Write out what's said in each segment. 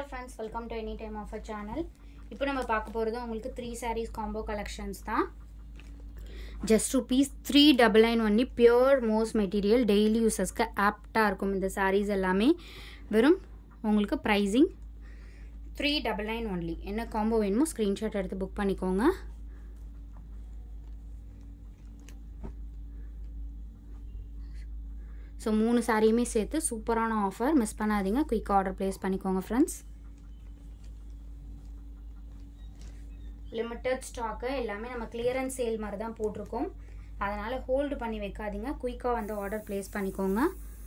Hello friends, welcome to any time of our channel. இப்போ நம்ம பார்க்க போறது உங்களுக்கு 3 sarees combo collections தான். Just rupees 399 only, pure mose material, daily uses க்கு ஆப்ட்டா இருக்கும் இந்த sarees எல்லாமே. வெறும் உங்களுக்கு pricing 399 only. என்ன combo வேணுமோ screenshot எடுத்து book பண்ணிக்கோங்க. So 3 சாரியுமே சேர்த்து சூப்பரான ஆஃபர், மிஸ் பண்ணாதீங்க. குயிக் ஆர்டர் பிளேஸ் பண்ணிக்கோங்க फ्रेंड्स. லிமிட்டட் ஸ்டாக் எல்லாமே நம்ம கிளியரன்ஸ் சேல் மாதிரி தான் போட்டுருக்கோம். அதனால ஹோல்ட் பண்ணி வைக்காதீங்க, குயிக்கா வந்து ஆர்டர் பிளேஸ் பண்ணிக்கோங்க.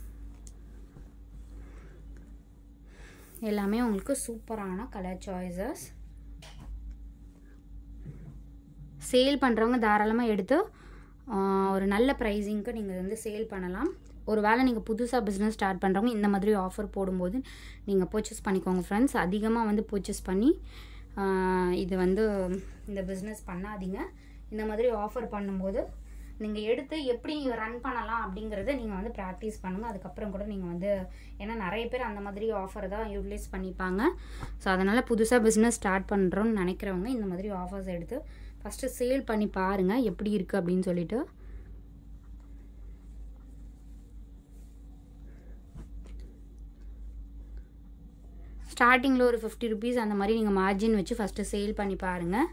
எல்லாமே உங்களுக்கு சூப்பரான கலர் சாய்ஸஸ். சேல் பண்றவங்க தாராளமா எடுத்து ஒரு நல்ல பிரைசிங்க்கு நீங்க வந்து சேல் பண்ணலாம். ஒருவேளை நீங்கள் புதுசாக பிஸ்னஸ் ஸ்டார்ட் பண்ணுறவங்க இந்த மாதிரி ஆஃபர் போடும்போது நீங்கள் பர்ச்சேஸ் பண்ணிக்கோங்க ஃப்ரெண்ட்ஸ். அதிகமாக வந்து பர்ச்சேஸ் பண்ணி இது வந்து இந்த பிஸ்னஸ் பண்ணாதீங்க. இந்த மாதிரி ஆஃபர் பண்ணும்போது நீங்கள் எடுத்து எப்படி நீங்கள் ரன் பண்ணலாம் அப்படிங்கிறத நீங்கள் வந்து ப்ராக்டிஸ் பண்ணுங்கள். அதுக்கப்புறம் கூட நீங்கள் வந்து, ஏன்னா நிறைய பேர் அந்த மாதிரி ஆஃபர் தான் யூட்டிலைஸ் பண்ணிப்பாங்க. ஸோ அதனால் புதுசாக பிஸ்னஸ் ஸ்டார்ட் பண்ணுறோன்னு நினைக்கிறவங்க இந்த மாதிரி ஆஃபர்ஸ் எடுத்து ஃபஸ்ட்டு சேல் பண்ணி பாருங்கள் எப்படி இருக்குது அப்படின்னு சொல்லிட்டு. ஸ்டார்டிங்கில் ஒரு 50 rupees அந்த மாதிரி நீங்கள் மார்ஜின் வச்சு ஃபஸ்ட்டு சேல் பண்ணி பாருங்கள்.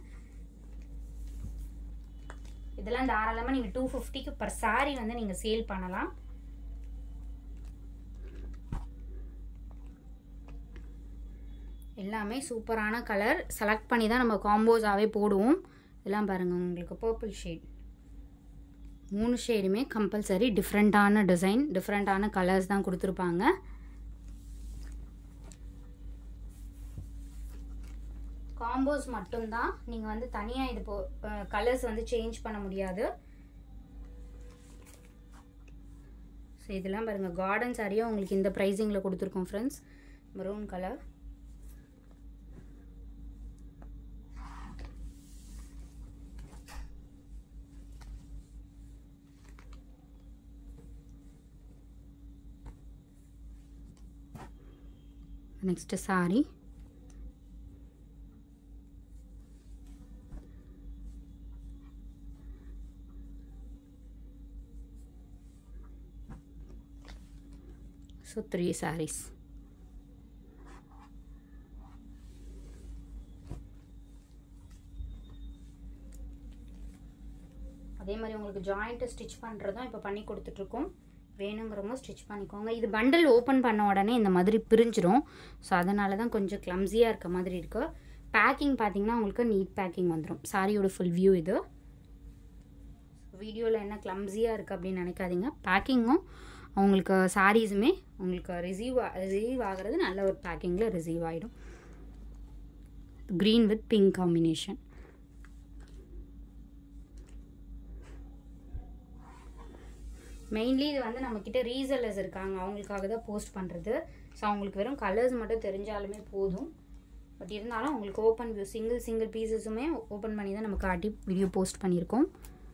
இதெல்லாம் தாராளமாக நீங்கள் 250க்கு பர் சாரி வந்து நீங்கள் சேல் பண்ணலாம். எல்லாமே சூப்பரான கலர் செலக்ட் பண்ணி தான் நம்ம காம்போஸாகவே போடுவோம். இதெல்லாம் பாருங்கள், உங்களுக்கு பர்பிள் ஷேட் 3 ஷேடுமே கம்பல்சரி டிஃப்ரெண்ட்டான டிசைன், டிஃப்ரெண்ட்டான கலர்ஸ் தான் கொடுத்துருப்பாங்க. காம்போஸ் மட்டும்தான், நீங்கள் வந்து தனியாக இது கலர்ஸ் வந்து சேஞ்ச் பண்ண முடியாது. ஸோ இதெல்லாம் பாருங்கள், கார்டன் சாரியாக உங்களுக்கு இந்த ப்ரைஸிங்கில் கொடுத்துருக்கோம் friends. Maroon colour, next sari So 3 sarees. அதே மாதிரி உங்களுக்கு ஜாயிண்ட் ஸ்டிச் பண்ணுறதும் இப்போ பண்ணி கொடுத்துட்ருக்கோம். வேணுங்கிறவங்க ஸ்டிச் பண்ணிக்கோங்க. இது பண்டல் ஓப்பன் பண்ண உடனே இந்த மாதிரி பிரிஞ்சிடும். ஸோ அதனால தான் கொஞ்சம் கிளம்ஸியாக இருக்க மாதிரி இருக்குது. பேக்கிங் பார்த்தீங்கன்னா உங்களுக்கு நீட் பேக்கிங் வந்துடும். சாரியோட ஃபுல் வியூ இது. வீடியோவில் என்ன கிளம்ஸியாக இருக்குது அப்படின்னு நினைக்காதீங்க. பேக்கிங்கும் உங்களுக்கு சாரீஸுமே உங்களுக்கு ரிசீவ் ஆகிறது நல்ல ஒரு பேக்கிங்கில் ரிசீவ் ஆகிடும். Green with pink combination. Mainly இது வந்து நம்மக்கிட்ட ரீசெல்லர்ஸ் இருக்காங்க, அவங்களுக்காக தான் போஸ்ட் பண்ணுறது. ஸோ அவங்களுக்கு வெறும் கலர்ஸ் மட்டும் தெரிஞ்சாலுமே போதும். பட் இருந்தாலும் உங்களுக்கு ஓப்பன் வியூ சிங்கிள் பீசஸுமே ஓப்பன் பண்ணி தான் நம்ம காட்டி வீடியோ போஸ்ட் பண்ணியிருக்கோம்.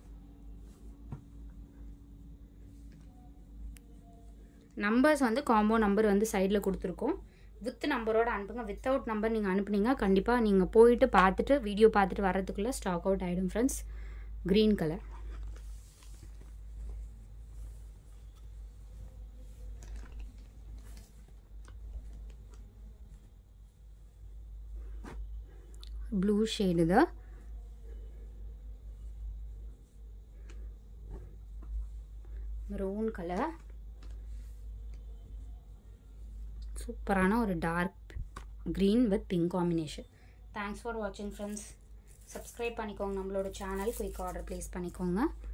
நம்பர்ஸ் வந்து காம்போ நம்பர் வந்து சைடில் கொடுத்துருக்கோம். வித் நம்பரோட அனுப்புங்க. வித்தவுட் நம்பர் நீங்கள் அனுப்புனீங்க கண்டிப்பாக நீங்கள் போயிட்டு பார்த்துட்டு வீடியோ பார்த்துட்டு வர்றதுக்குள்ளே ஸ்டாக் அவுட் ஆகிடும் friends. Green colour, blue shade இது, மெரூன் கலர், சூப்பரான ஒரு dark green with pink combination. Thanks for வாட்சிங் ஃப்ரெண்ட்ஸ். சப்ஸ்கிரைப் பண்ணிக்கோங்க நம்மளோட சேனல், குயிக் ஆர்டர் ப்ளேஸ் பண்ணிக்கோங்க.